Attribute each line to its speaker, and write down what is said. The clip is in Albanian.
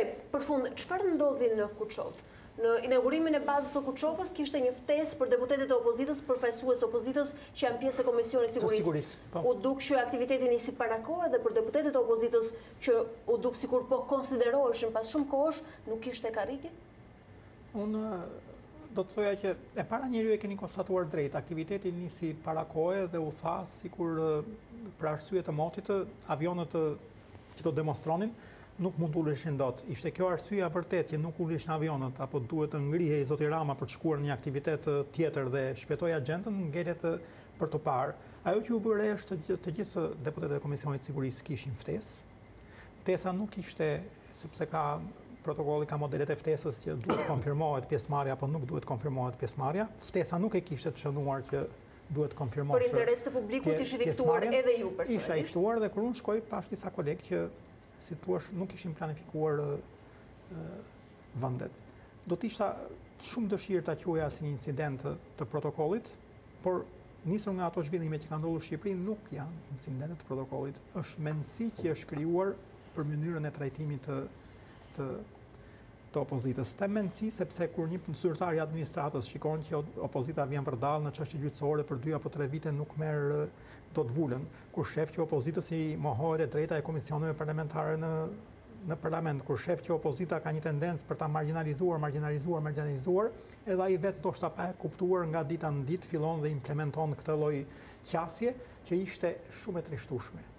Speaker 1: për fund, çfarë ndodhi në Kuçov? Në inaugurimin e bazës së Kuçovës kishte një ftesë për deputetët e opozitës, përfaqësues të opozitës që janë pjesë e Komisionit Sigurisë. U duk që aktiviteti nisi para kohë dhe për deputetët e opozitës që u duk sikur po konsideroheshin pas shumë kohësh, nuk kishte karrige?
Speaker 2: Unë do të thoja që e para njeriu e keni konstatuar drejt, aktiviteti nisi para kohë dhe u tha sikur për arsye të motit avionët që do demonstronin nuk mund uleshin dot. Ishte kjo arsyeja vërtet që nuk uleshin avionët apo duhet të ngrihej zoti Rama për të shkuar në një aktivitet tjetër dhe shpëtoi agjentën ngelet për të parë. Ajo që u vëre është të gjithë deputetët e Komisionit Sigurisë kishin ftesë. Ftesa nuk ishte sepse protokolli ka modelet e ftesës që duhet konfirmohet pjesëmarrja apo nuk duhet konfirmohet pjesëmarrja. Ftesa nuk e kishte të shënuar që duhet konfirmosh.
Speaker 1: Për interes të publikut ishit i ftuar edhe ju personalisht.
Speaker 2: Isha i ftuar dhe kur unë shkoj pash disa kolegë që si thua nuk ishin planifikuar vendet. Do të ishta shumë dëshirë ta quaja si një incident të protokollit, por nisur nga ato zhvillime që kanë ndodhur në Shqipëri nuk janë incidente të protokollit. Është mendësi që është krijuar për mënyrën e trajtimit të opozitës. Të mendësi sepse kur një zyrtar i administratës shikon që opozita vjen vërdall në çështje gjyqësore për 2 apo 3 vite nuk merr dot vulën, kur shef që opozitës i mohohet e drejta e komisioneve parlamentare në parlament, kur shef që opozita ka një tendencë për ta marginalizuar, edhe ai vetë ndoshta pa e kuptuar nga dita në ditë fillon dhe implementon këtë lloj qasje që ishte shumë e trishtueshme.